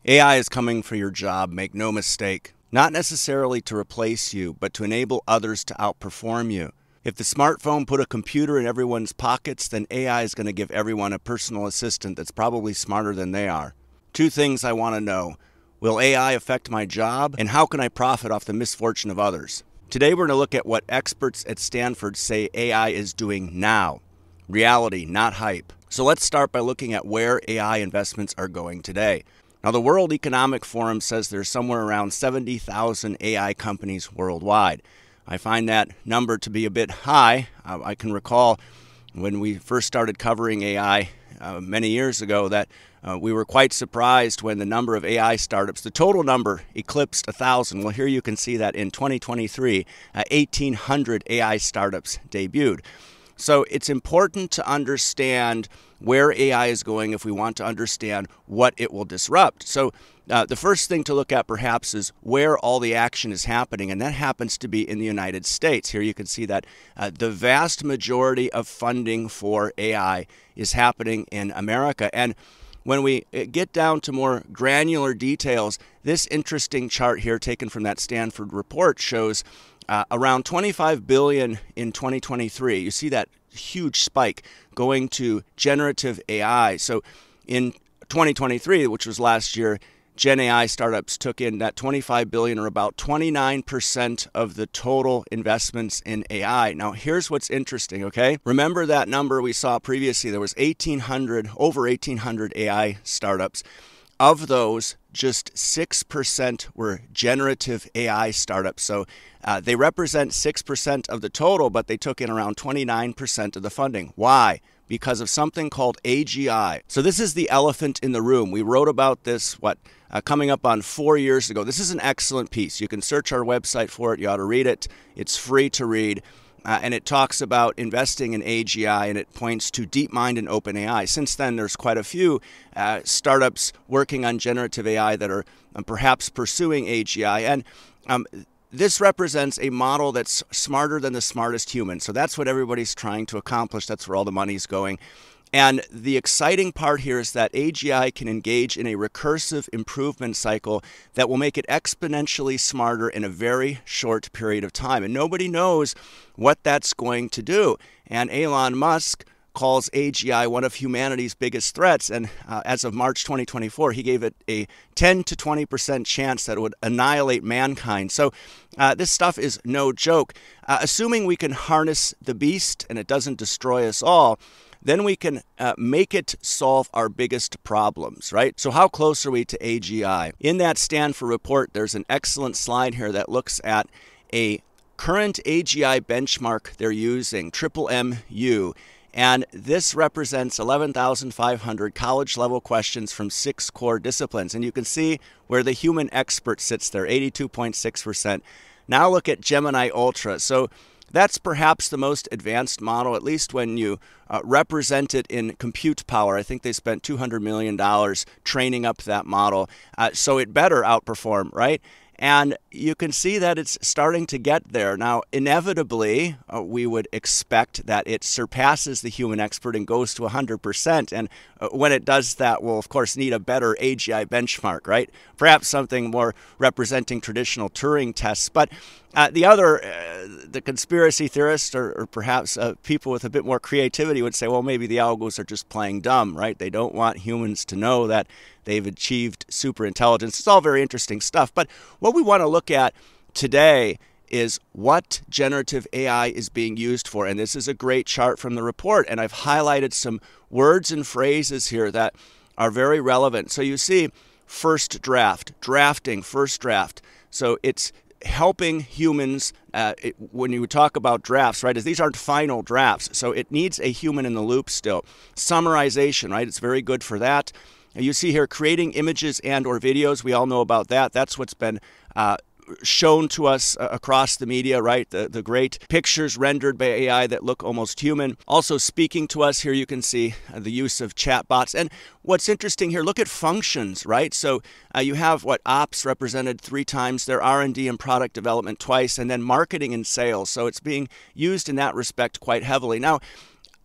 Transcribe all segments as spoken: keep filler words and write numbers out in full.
A I is coming for your job, make no mistake. Not necessarily to replace you, but to enable others to outperform you. If the smartphone put a computer in everyone's pockets, then A I is going to give everyone a personal assistant that's probably smarter than they are. Two things I want to know. Will A I affect my job? And how can I profit off the misfortune of others? Today we're going to look at what experts at Stanford say A I is doing now. Reality, not hype. So let's start by looking at where A I investments are going today. Now, the World Economic Forum says there's somewhere around seventy thousand A I companies worldwide. I find that number to be a bit high. Uh, I can recall when we first started covering A I uh, many years ago that uh, we were quite surprised when the number of A I startups, the total number, eclipsed one thousand. Well, here you can see that in twenty twenty-three, uh, eighteen hundred A I startups debuted. So it's important to understand where A I is going if we want to understand what it will disrupt. So uh, the first thing to look at perhaps is where all the action is happening, and that happens to be in the United States. Here you can see that uh, the vast majority of funding for A I is happening in America. And when we get down to more granular details, this interesting chart here taken from that Stanford report shows Uh, around twenty-five billion dollars in twenty twenty-three. You see that huge spike going to generative A I. So in twenty twenty-three, which was last year, Gen A I startups took in that twenty-five billion dollars, or about twenty-nine percent of the total investments in A I. Now, here's what's interesting, okay? Remember that number we saw previously. There was eighteen hundred, over eighteen hundred A I startups. Of those, just six percent were generative A I startups. So uh, they represent six percent of the total, but they took in around twenty-nine percent of the funding. Why? Because of something called A G I. So this is the elephant in the room. We wrote about this, what, uh, coming up on four years ago. This is an excellent piece. You can search our website for it. You ought to read it. It's free to read. Uh, and it talks about investing in A G I, and it points to DeepMind and OpenAI. Since then, there's quite a few uh, startups working on generative A I that are um, perhaps pursuing A G I. And um, this represents a model that's smarter than the smartest human. So that's what everybody's trying to accomplish. That's where all the money's going. And the exciting part here is that A G I can engage in a recursive improvement cycle that will make it exponentially smarter in a very short period of time. And nobody knows what that's going to do. And Elon Musk calls A G I one of humanity's biggest threats. And uh, as of March twenty twenty-four, he gave it a ten to twenty percent chance that it would annihilate mankind. So uh, this stuff is no joke. Uh, assuming we can harness the beast and it doesn't destroy us all, then we can uh, make it solve our biggest problems, right? So how close are we to A G I? In that Stanford report, there's an excellent slide here that looks at a current A G I benchmark they're using, triple M U, and this represents eleven thousand five hundred college-level questions from six core disciplines. And you can see where the human expert sits there, eighty-two point six percent. Now look at Gemini Ultra. So that's perhaps the most advanced model, at least when you uh, represent it in compute power. I think they spent two hundred million dollars training up that model, uh, so it better outperform, right? And you can see that it's starting to get there. Now, inevitably, uh, we would expect that it surpasses the human expert and goes to one hundred percent. And uh, when it does that, we'll, of course, need a better A G I benchmark, right? Perhaps something more representing traditional Turing tests. But uh, the other, uh, the conspiracy theorists, or, or perhaps uh, people with a bit more creativity would say, well, maybe the algos are just playing dumb, right? They don't want humans to know that they've achieved super intelligence. It's all very interesting stuff. But what we want to look at today is what generative A I is being used for. And this is a great chart from the report. And I've highlighted some words and phrases here that are very relevant. So you see first draft, drafting, first draft. So it's helping humans, uh, it, when you talk about drafts, right, is these aren't final drafts. So it needs a human in the loop still. Summarization, right, it's very good for that. You see here creating images and or videos. We all know about that. That's what's been uh, shown to us uh, across the media, right? The, the great pictures rendered by A I that look almost human. Also speaking to us, here you can see uh, the use of chatbots. And what's interesting here, look at functions, right? So uh, you have what ops represented three times, their R and D and product development twice, and then marketing and sales. So it's being used in that respect quite heavily. Now,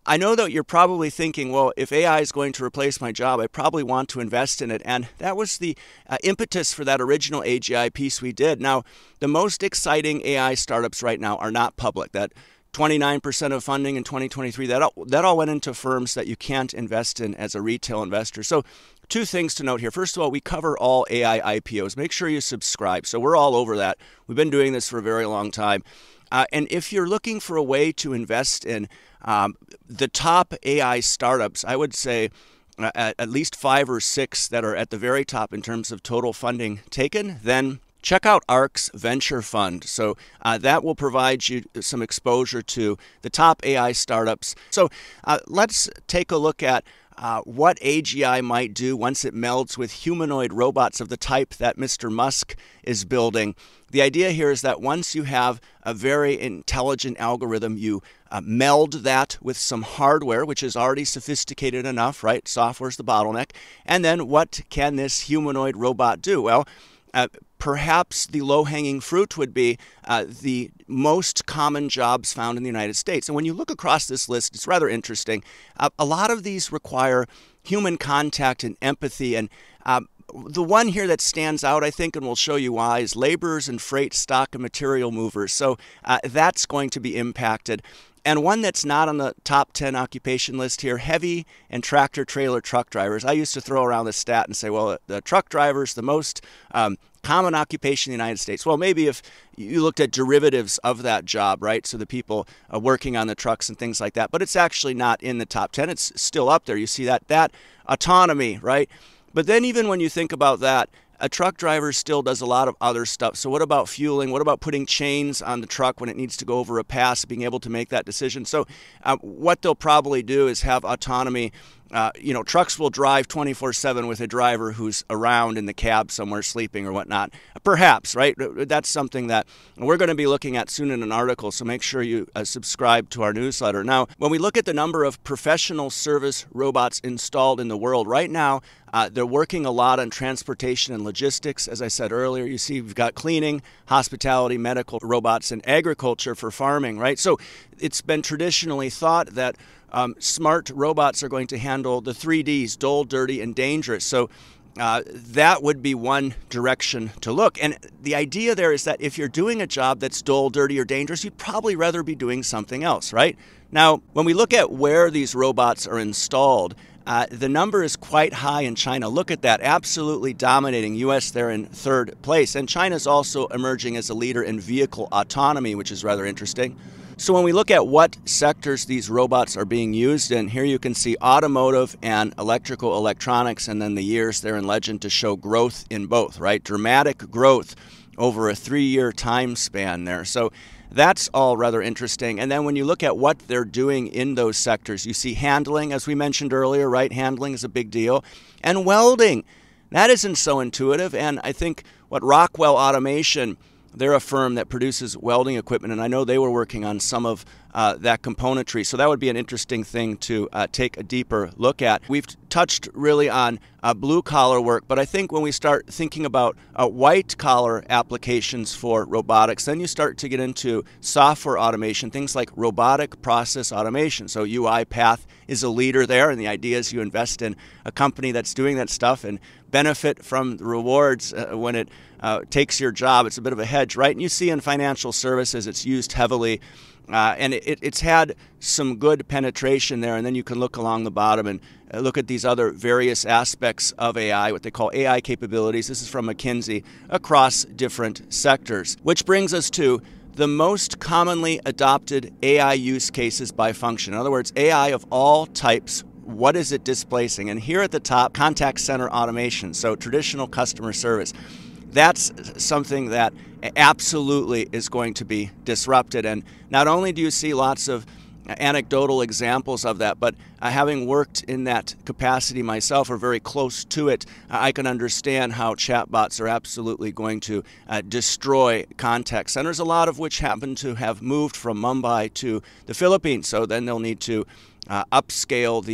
I know that you're probably thinking, well, if A I is going to replace my job, I probably want to invest in it. And that was the uh, impetus for that original A G I piece we did. Now, the most exciting A I startups right now are not public. That twenty-nine percent of funding in twenty twenty-three, that all, that all went into firms that you can't invest in as a retail investor. So two things to note here. First of all, we cover all A I I P Os. Make sure you subscribe. So we're all over that. We've been doing this for a very long time. Uh, and if you're looking for a way to invest in um, the top A I startups, I would say uh, at, at least five or six that are at the very top in terms of total funding taken, then check out ARK's Venture Fund. So uh, that will provide you some exposure to the top A I startups. So uh, let's take a look at uh, what A G I might do once it melds with humanoid robots of the type that Mister Musk is building. The idea here is that once you have a very intelligent algorithm, you uh, meld that with some hardware, which is already sophisticated enough, right? Software's the bottleneck. And then what can this humanoid robot do? Well, uh, perhaps the low-hanging fruit would be uh, the most common jobs found in the United States. And when you look across this list, it's rather interesting. Uh, a lot of these require human contact and empathy. And uh, the one here that stands out, I think, and we'll show you why, is laborers and freight, stock, and material movers. So uh, that's going to be impacted. And one that's not on the top ten occupation list here, heavy and tractor trailer truck drivers. I used to throw around this stat and say, well, the truck driver's the most um, common occupation in the United States. Well, maybe if you looked at derivatives of that job, right? So the people uh, working on the trucks and things like that. But it's actually not in the top ten. It's still up there. You see that, that autonomy, right? But then even when you think about that, a truck driver still does a lot of other stuff. So what about fueling? What about putting chains on the truck when it needs to go over a pass, being able to make that decision? So uh, what they'll probably do is have autonomy. Uh, you know, trucks will drive twenty-four seven with a driver who's around in the cab somewhere sleeping or whatnot. Perhaps, right? That's something that we're going to be looking at soon in an article, so make sure you uh, subscribe to our newsletter. Now, when we look at the number of professional service robots installed in the world, right now, uh, they're working a lot on transportation and logistics. As I said earlier, you see we've got cleaning, hospitality, medical robots, and agriculture for farming, right? So it's been traditionally thought that Um, smart robots are going to handle the three Ds, dull, dirty, and dangerous. So uh, that would be one direction to look. And the idea there is that if you're doing a job that's dull, dirty, or dangerous, you'd probably rather be doing something else, right? Now, when we look at where these robots are installed, uh, the number is quite high in China. Look at that, absolutely dominating. U S there in third place. And China's also emerging as a leader in vehicle autonomy, which is rather interesting. So when we look at what sectors these robots are being used in, here you can see automotive and electrical electronics, and then the years there in legend to show growth in both, right? Dramatic growth over a three-year time span there. So that's all rather interesting. And then when you look at what they're doing in those sectors, you see handling, as we mentioned earlier, right? Handling is a big deal. And welding, that isn't so intuitive. And I think what Rockwell Automation, they're a firm that produces welding equipment, and I know they were working on some of uh, that componentry. So that would be an interesting thing to uh, take a deeper look at. We've touched really on uh, blue-collar work, but I think when we start thinking about uh, white-collar applications for robotics, then you start to get into software automation, things like robotic process automation. So UiPath is a leader there, and the idea is you invest in a company that's doing that stuff and benefit from the rewards uh, when it uh, takes your job. It's a bit of a hedge, right? And you see in financial services, it's used heavily, uh, and it, it's had some good penetration there. And then you can look along the bottom and uh, look at these other various aspects of A I, what they call A I capabilities. This is from McKinsey, across different sectors, which brings us to the most commonly adopted A I use cases by function. In other words, A I of all types. What is it displacing? And here at the top, contact center automation, so traditional customer service. That's something that absolutely is going to be disrupted. And not only do you see lots of anecdotal examples of that, but uh, having worked in that capacity myself or very close to it, uh, I can understand how chatbots are absolutely going to uh, destroy contact centers, a lot of which happen to have moved from Mumbai to the Philippines. So then they'll need to Uh, upscale the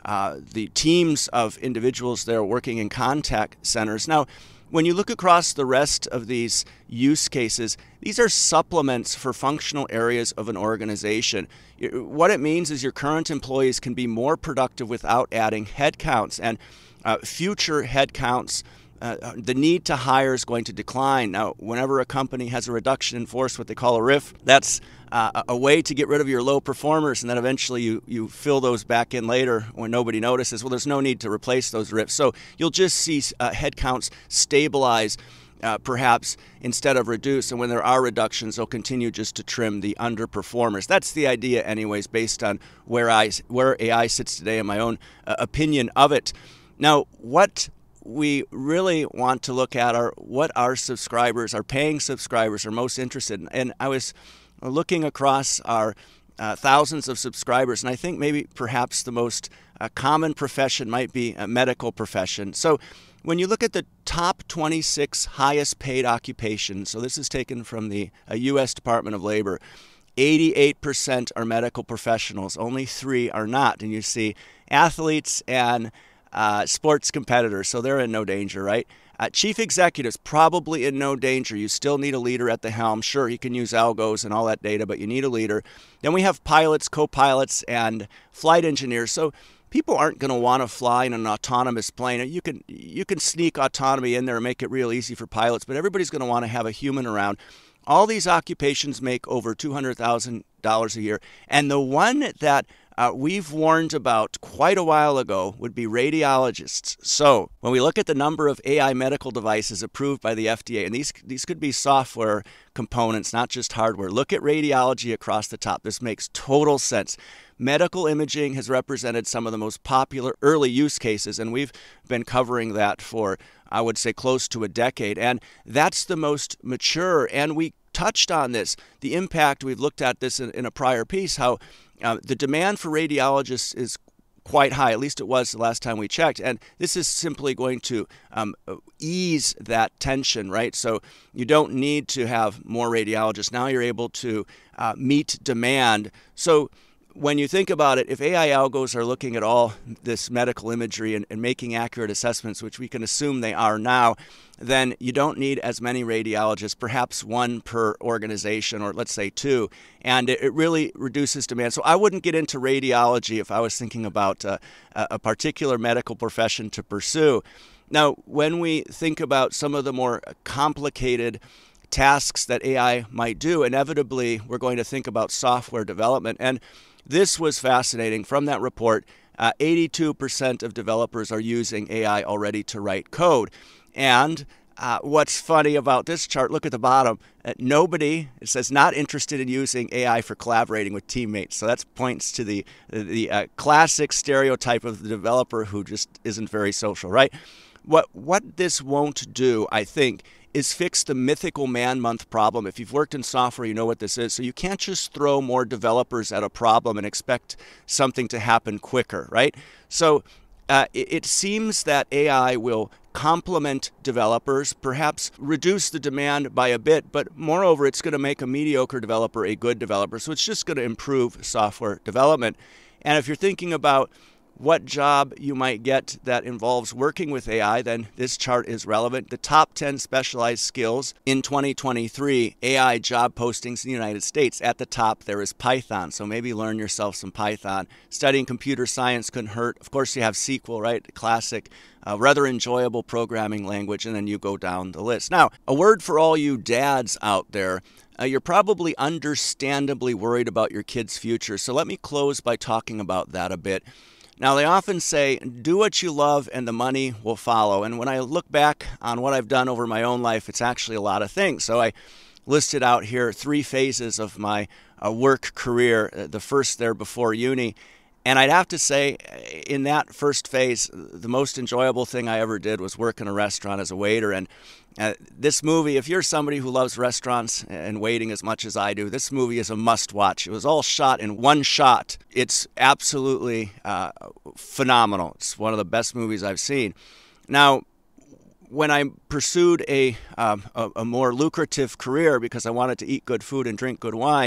uh, the teams of individuals there working in contact centers. Now, when you look across the rest of these use cases, these are supplements for functional areas of an organization. What it means is your current employees can be more productive without adding headcounts, and uh, future headcounts, uh, the need to hire is going to decline. Now, whenever a company has a reduction in force, what they call a R I F, that's uh, a way to get rid of your low performers, and then eventually you, you fill those back in later when nobody notices. Well, there's no need to replace those R I Fs. So you'll just see uh, headcounts stabilize, Uh, perhaps instead of reduce, and when there are reductions, they'll continue just to trim the underperformers. That's the idea anyways, based on where I where A I sits today and my own uh, opinion of it. Now, what we really want to look at are what our subscribers, our paying subscribers, are most interested in. And I was looking across our uh, thousands of subscribers, and I think maybe perhaps the most uh, common profession might be a medical profession. So when you look at the top twenty-six highest paid occupations, so this is taken from the uh, U S Department of Labor, eighty-eight percent are medical professionals, only three are not. And you see athletes and uh, sports competitors, so they're in no danger, right? Uh, chief executives, probably in no danger. You still need a leader at the helm. Sure, you can use algos and all that data, but you need a leader. Then we have pilots, co-pilots, and flight engineers. So people aren't going to want to fly in an autonomous plane. You can you can sneak autonomy in there and make it real easy for pilots, but everybody's going to want to have a human around. All these occupations make over two hundred thousand dollars a year. And the one that uh, we've warned about quite a while ago would be radiologists. So when we look at the number of A I medical devices approved by the F D A, and these, these could be software components, not just hardware, look at radiology across the top. This makes total sense. Medical imaging has represented some of the most popular early use cases, and we've been covering that for, I would say, close to a decade. And that's the most mature, and we touched on this, the impact. We've looked at this in, in a prior piece, how uh, the demand for radiologists is quite high, at least it was the last time we checked. And this is simply going to um, ease that tension, right? So you don't need to have more radiologists. Now you're able to uh, meet demand. So when you think about it, if A I algos are looking at all this medical imagery and, and making accurate assessments, which we can assume they are now, then you don't need as many radiologists, perhaps one per organization, or let's say two, and it, it really reduces demand. So I wouldn't get into radiology if I was thinking about uh, a particular medical profession to pursue. Now, when we think about some of the more complicated tasks that A I might do, inevitably we're going to think about software development. And this was fascinating. From that report, uh, eighty-two percent of developers are using A I already to write code. And uh, what's funny about this chart, look at the bottom, uh, nobody, it says not interested in using A I for collaborating with teammates. So that points to the, the uh, classic stereotype of the developer who just isn't very social, right? What, what this won't do, I think, is fix the mythical man-month problem. If you've worked in software, you know what this is. So you can't just throw more developers at a problem and expect something to happen quicker, right? So uh, it, it seems that A I will complement developers, perhaps reduce the demand by a bit, but moreover, it's going to make a mediocre developer a good developer. So it's just going to improve software development. And if you're thinking about what job you might get that involves working with A I, then this chart is relevant. The top ten specialized skills in twenty twenty-three A I job postings in the United States. At the top, there is Python, so maybe learn yourself some Python. Studying computer science couldn't hurt. Of course, you have S Q L, right? Classic, uh, rather enjoyable programming language, and then you go down the list. Now, a word for all you dads out there. Uh, you're probably understandably worried about your kids' future, so let me close by talking about that a bit. Now, they often say, do what you love and the money will follow. And when I look back on what I've done over my own life, it's actually a lot of things. So I listed out here three phases of my uh, work career, uh, the first there before uni. And I'd have to say, in that first phase, the most enjoyable thing I ever did was work in a restaurant as a waiter. And uh, this movie, if you're somebody who loves restaurants and waiting as much as I do, this movie is a must-watch. It was all shot in one shot. It's absolutely uh, phenomenal. It's one of the best movies I've seen. Now, when I pursued a, um, a, a more lucrative career because I wanted to eat good food and drink good wine,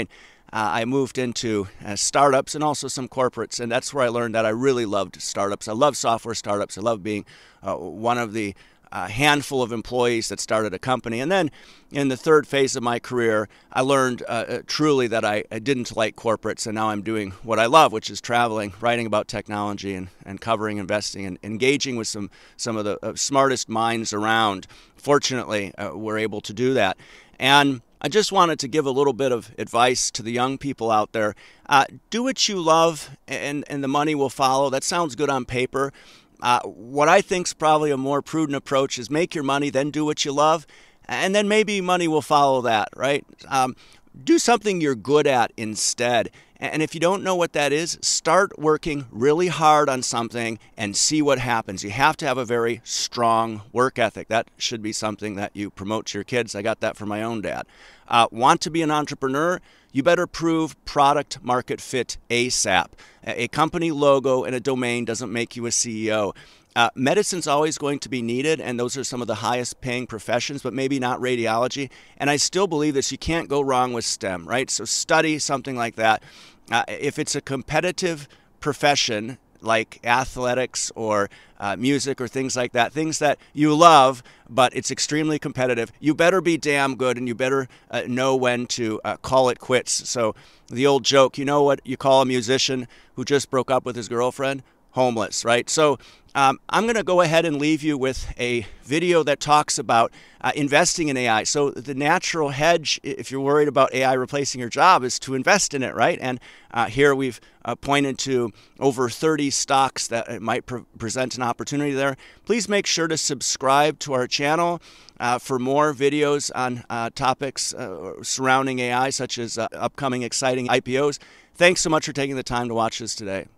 uh, I moved into uh, startups and also some corporates, and that's where I learned that I really loved startups. I love software startups. I love being uh, one of the a handful of employees that started a company. And then in the third phase of my career, I learned uh, truly that I, I didn't like corporates, and now I'm doing what I love, which is traveling, writing about technology, and, and covering investing, and engaging with some, some of the uh, smartest minds around. Fortunately, uh, we're able to do that. And I just wanted to give a little bit of advice to the young people out there. Uh, do what you love, and, and the money will follow. That sounds good on paper. Uh, what I think is probably a more prudent approach is make your money, then do what you love, and then maybe money will follow that, right? Um, do something you're good at instead. And if you don't know what that is, start working really hard on something and see what happens. You have to have a very strong work ethic. That should be something that you promote to your kids. I got that from my own dad. Uh, want to be an entrepreneur? You better prove product market fit ASAP. A company logo and a domain doesn't make you a C E O. Uh, medicine's always going to be needed, and those are some of the highest paying professions, but maybe not radiology. And I still believe this, you can't go wrong with STEM, right? So study something like that. Uh, if it's a competitive profession, like athletics or uh, music or things like that, things that you love, but it's extremely competitive, you better be damn good, and you better uh, know when to uh, call it quits. So the old joke, you know what you call a musician who just broke up with his girlfriend? Homeless, right? So um, I'm going to go ahead and leave you with a video that talks about uh, investing in A I. So the natural hedge, if you're worried about A I replacing your job, is to invest in it, right? And uh, here we've uh, pointed to over thirty stocks that might pre present an opportunity there. Please make sure to subscribe to our channel uh, for more videos on uh, topics uh, surrounding A I, such as uh, upcoming exciting I P Os. Thanks so much for taking the time to watch this today.